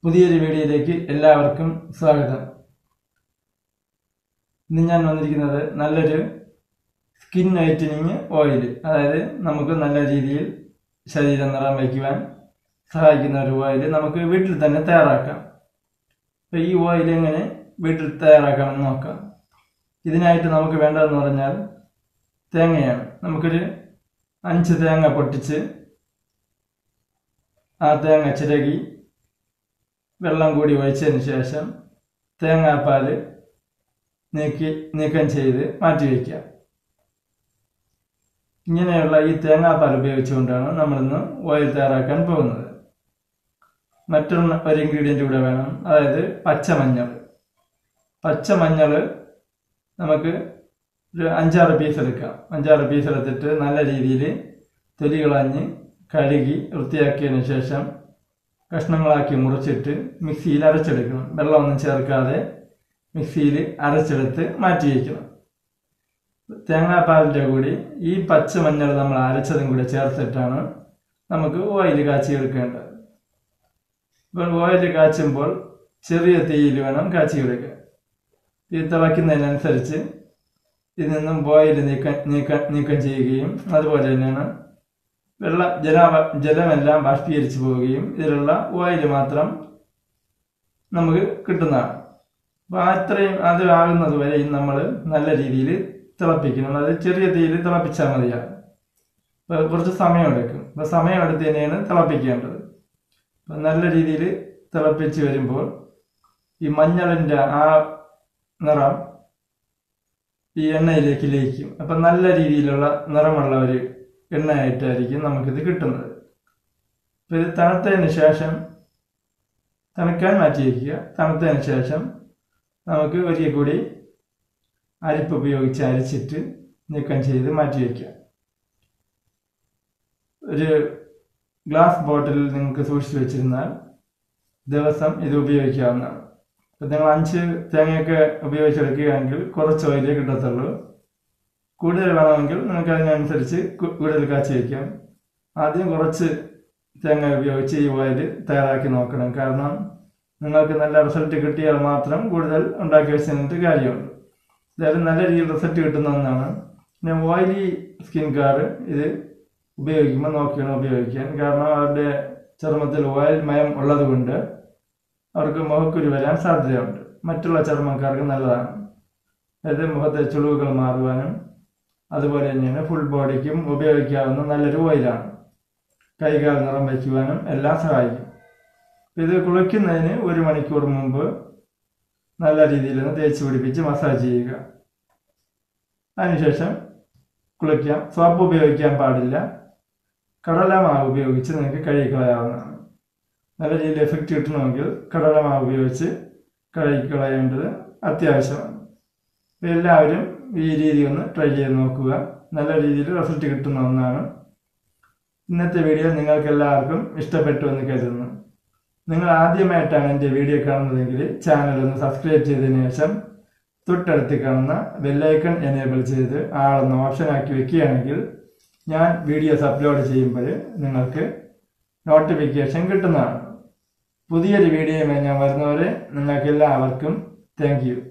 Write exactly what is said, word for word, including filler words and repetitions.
പുതിയൊരു വീഡിയോയിലേക്ക് എല്ലാവർക്കും സ്വാഗതം. ഇന്ന് ഞാൻ വന്നിരിക്കുന്നത് നല്ലൊരു സ്കിൻ വൈറ്റനിങ് ഓയിൽ, അതായത് നമുക്ക് നല്ല രീതിയിൽ ശരീരം നിറം വയ്ക്കുവാൻ സഹായിക്കുന്ന ഒരു ഓയിൽ നമുക്ക് വീട്ടിൽ തന്നെ തയ്യാറാക്കാം. അപ്പോൾ ഈ ഓയിൽ എങ്ങനെ വീട്ടിൽ തയ്യാറാക്കാമെന്ന് നോക്കാം. ഇതിനായിട്ട് നമുക്ക് വേണ്ടതെന്ന് പറഞ്ഞാൽ തേങ്ങയാണ്. നമുക്കൊരു അഞ്ച് തേങ്ങ പൊട്ടിച്ച് ആ തേങ്ങ ചിരകി വെള്ളം കൂടി ഒഴിച്ചതിന് ശേഷം തേങ്ങാപ്പാൽ നീക്കി നീക്കം ചെയ്ത് മാറ്റി വയ്ക്കാം. ഇങ്ങനെയുള്ള ഈ തേങ്ങാപ്പാൽ ഉപയോഗിച്ചുകൊണ്ടാണ് നമ്മളിന്ന് ഓയിൽ തയ്യാറാക്കാൻ പോകുന്നത്. മറ്റൊരു ഒരു ഇൻഗ്രീഡിയൻ്റ് കൂടെ വേണം, അതായത് പച്ചമഞ്ഞൾ. പച്ചമഞ്ഞൾ നമുക്ക് ഒരു അഞ്ചാറ് പീസ് എടുക്കാം. അഞ്ചാറ് പീസ് എടുത്തിട്ട് നല്ല രീതിയിൽ തൊലി കളഞ്ഞ് കഴുകി വൃത്തിയാക്കിയതിന് ശേഷം കഷ്ണങ്ങളാക്കി മുറിച്ചിട്ട് മിക്സിയിൽ അരച്ചെടുക്കണം. വെള്ളമൊന്നും ചേർക്കാതെ മിക്സിയിൽ അരച്ചെടുത്ത് മാറ്റി വയ്ക്കണം. തേങ്ങാപ്പാലിൻ്റെ കൂടി ഈ പച്ചമഞ്ഞൾ നമ്മൾ അരച്ചതും കൂടി ചേർത്തിട്ടാണ് നമുക്ക് ഓയിൽ കാച്ചി എടുക്കേണ്ടത്. ഇപ്പോൾ ഓയിൽ കാച്ചുമ്പോൾ ചെറിയ തീയിൽ വേണം കാച്ചി എടുക്കാൻ. ഇത് തിളയ്ക്കുന്നതിനനുസരിച്ച് ഇതിൽ നിന്നും ഓയിൽ നീക്കം നീക്കം നീക്കം ചെയ്യുകയും അതുപോലെ തന്നെയാണ് വെള്ള ജല ജലമെല്ലാം ബാഷ്പീകരിച്ചു പോവുകയും ഇതിലുള്ള ഓയിൽ മാത്രം നമുക്ക് കിട്ടുന്നതാണ്. അപ്പോൾ അത്രയും അത് ആകുന്നത് വരെയും നമ്മൾ നല്ല രീതിയിൽ തിളപ്പിക്കണം. അത് ചെറിയ തീയിൽ തിളപ്പിച്ചാൽ മതിയാണ്. അപ്പോൾ കുറച്ച് സമയമെടുക്കും. അപ്പോൾ സമയമെടുത്ത് തന്നെയാണ് തിളപ്പിക്കേണ്ടത്. അപ്പോൾ നല്ല രീതിയിൽ തിളപ്പിച്ച് വരുമ്പോൾ ഈ മഞ്ഞളിൻ്റെ ആ നിറം ഈ എണ്ണയിലേക്ക് ലയിക്കും. അപ്പം നല്ല രീതിയിലുള്ള നിറമുള്ള ഒരു എണ്ണയായിട്ടായിരിക്കും നമുക്കിത് കിട്ടുന്നത്. അപ്പോൾ ഇത് തണുത്തതിന് ശേഷം തണുക്കാൻ മാറ്റി വയ്ക്കുക. തണുത്തതിന് ശേഷം നമുക്ക് ഒരിക്കൽ കൂടി അരിപ്പ് ഉപയോഗിച്ച് അരിച്ചിട്ട് നീക്കം ചെയ്ത് മാറ്റി വയ്ക്കുക. ഒരു ഗ്ലാസ് ബോട്ടിലിൽ നിങ്ങൾക്ക് സൂക്ഷിച്ച് വെച്ചിരുന്നാൽ ദിവസം ഇത് ഉപയോഗിക്കാവുന്നതാണ്. അപ്പോൾ നിങ്ങൾ അഞ്ച് തേങ്ങയൊക്കെ ഉപയോഗിച്ചെടുക്കുകയാണെങ്കിൽ കുറച്ച് ഓയിലേ കിട്ടത്തുള്ളൂ. കൂടുതൽ വേണമെങ്കിൽ നിങ്ങൾക്ക് അതിനനുസരിച്ച് കൂടുതൽ കാച്ചി വയ്ക്കാം. ആദ്യം കുറച്ച് തേങ്ങ ഉപയോഗിച്ച് ഈ ഓയിൽ തയ്യാറാക്കി നോക്കണം. കാരണം നിങ്ങൾക്ക് നല്ല റിസൾട്ട് കിട്ടിയാൽ മാത്രം കൂടുതൽ ഉണ്ടാക്കി വെച്ചിട്ട് കാര്യമുണ്ട്. അതായത് നല്ല രീതിയിൽ റിസൾട്ട് കിട്ടുന്ന ഒന്നാണ്. പിന്നെ ഓയിലി സ്കിൻകാർ ഇത് ഉപയോഗിക്കുമ്പോൾ നോക്കിയാണ് ഉപയോഗിക്കാൻ. കാരണം അവരുടെ ചർമ്മത്തിൽ ഓയിൽ മയം ഉള്ളത് കൊണ്ട് അവർക്ക് മുഖക്കുരു വരാൻ സാധ്യതയുണ്ട്. മറ്റുള്ള ചർമ്മക്കാർക്ക് നല്ലതാണ്. അതായത് മുഖത്തെ ചുളിവുകൾ മാറുവാനും അതുപോലെ തന്നെയാണ് ഫുൾ ബോഡിക്കും ഉപയോഗിക്കാവുന്ന നല്ലൊരു ഓയിലാണ്. കൈകാൽ നിറം വയ്ക്കുവാനും എല്ലാം സഹായിക്കും. ഇത് കുളിക്കുന്നതിന് ഒരു മണിക്കൂർ മുമ്പ് നല്ല രീതിയിൽ ഒന്ന് തേച്ച് പിടിപ്പിച്ച് മസാജ് ചെയ്യുക. അതിനുശേഷം കുളിക്കാം. സോപ്പ് ഉപയോഗിക്കാൻ പാടില്ല. കടലമാവ് ഉപയോഗിച്ച് നിങ്ങൾക്ക് കഴുകിക്കളയാവുന്നതാണ്. നല്ല രീതിയിൽ എഫക്റ്റ് കിട്ടണമെങ്കിൽ കടലമാവ് ഉപയോഗിച്ച് കഴുകിക്കളയേണ്ടത് അത്യാവശ്യമാണ്. എല്ലാവരും ഈ രീതി ഒന്ന് ട്രൈ ചെയ്ത് നോക്കുക. നല്ല രീതിയിൽ റിസൾട്ട് കിട്ടുന്ന ഒന്നാണ്. ഇന്നത്തെ വീഡിയോ നിങ്ങൾക്ക് എല്ലാവർക്കും ഇഷ്ടപ്പെട്ടു എന്ന് കരുതുന്നു. നിങ്ങൾ ആദ്യമായിട്ടാണ് എൻ്റെ വീഡിയോ കാണുന്നതെങ്കിൽ ചാനൽ ഒന്ന് സബ്സ്ക്രൈബ് ചെയ്തതിനു ശേഷം തൊട്ടടുത്ത് കാണുന്ന ബെല്ലൈക്കൺ എനേബിൾ ചെയ്ത് ആളെന്ന ഓപ്ഷൻ ആക്കി വെക്കുകയാണെങ്കിൽ ഞാൻ വീഡിയോസ് അപ്ലോഡ് ചെയ്യുമ്പോൾ നിങ്ങൾക്ക് നോട്ടിഫിക്കേഷൻ കിട്ടുന്നതാണ്. പുതിയൊരു വീഡിയോയുമായി ഞാൻ വരുന്നവരെ നിങ്ങൾക്ക് എല്ലാവർക്കും താങ്ക് യു.